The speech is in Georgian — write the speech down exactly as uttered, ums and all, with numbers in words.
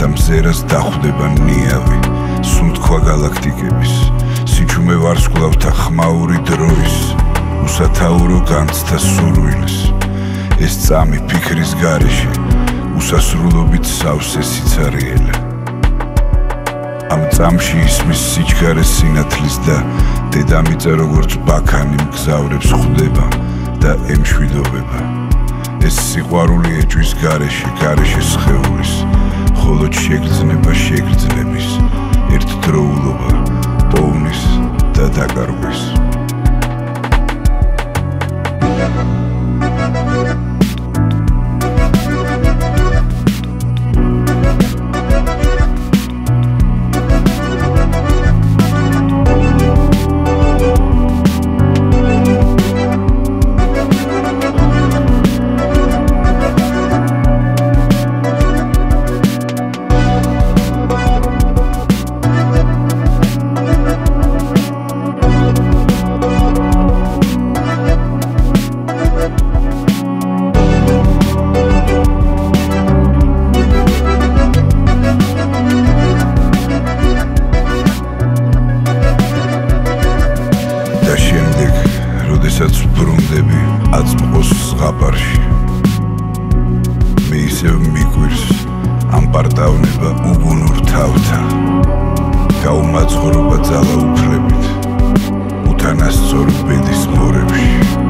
და მზერას დახვდება ნიავი სუნთქვა გალაქტიკების სიჩუმე ვარსკვლავთა ხმაური დროის უსათაურო განცდა სურვილის ეს წამი ფიქრის გარეშე უსასრულობით სავსე სიცარიელე ამ წამში ისმის სიჩქარე სინათლის და დედამიწა როგორც ბაქანი მგზავრებს ხვდება და ემშვიდობება ეს სიყვარული ეჭვის გარეშე გარეშე სხეულის ხოლო შეგრძნება შეგრძნების ერთდროულობა პოვნის და დაკარგვის როდესაც ვბრუნდები აწმყოს ზღაპარში მე ისევ მიგვირს ამ პარტავნება უგუნურ თავთა გაუმაძღრობა ძალაუფლებით უთანასწორო ბედის მორებში